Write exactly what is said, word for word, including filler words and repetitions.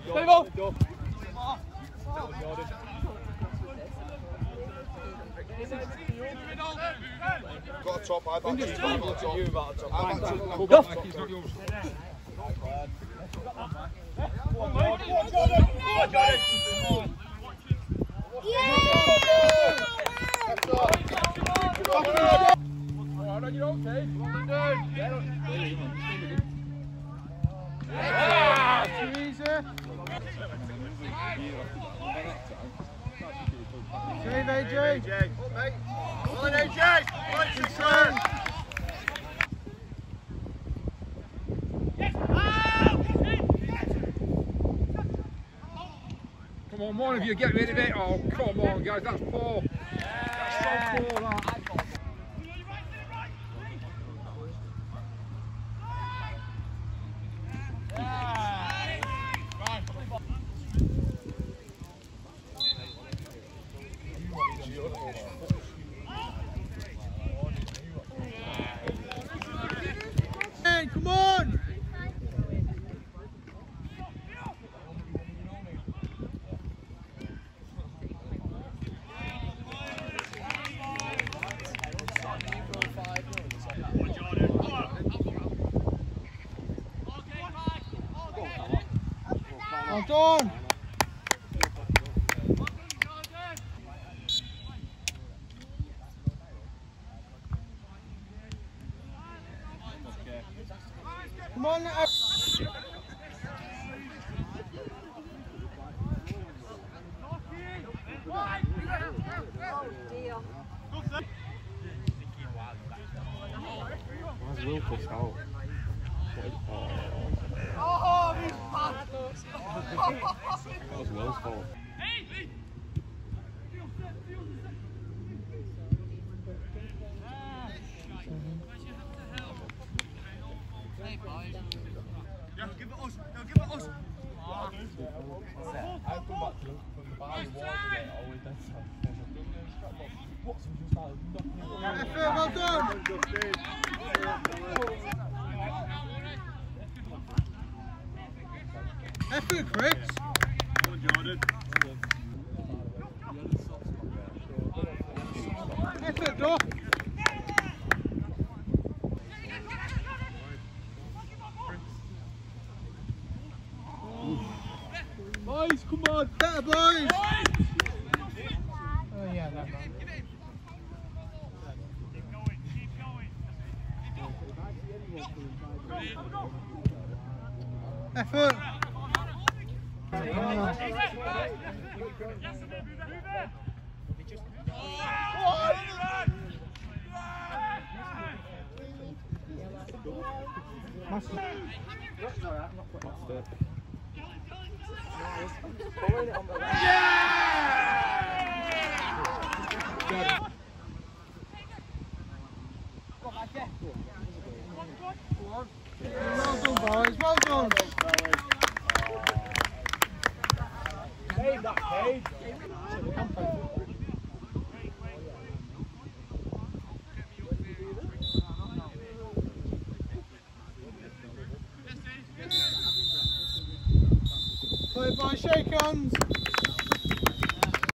Stay off. Got a top, I've actually got a top. You about a top. I've actually got a top. It's not yours. Go on, Jordan. Go on, Jordan. Alright, on your own, Kate. Yeah, too easy. Save A J. Come on, A J. Right to turn. Come on, one of you get rid of it. Oh, come on, guys, that's poor. That's so poor, that. Hey, come on! Well done! Come on, uh, Why's Will pushed out? Oh, he's bad. That was Will's fault. Yeah, give it us. No, give it us. I've come back to from the bar and walked it, always done something. What's he just started knocking it well done! Effort, Chris! Come on, Jordan. Effort, Doc! Boys, come on. Better, boys! Oh, yeah, that one. Effort! Well done, boys, well done! Save that page. Play by shake hands!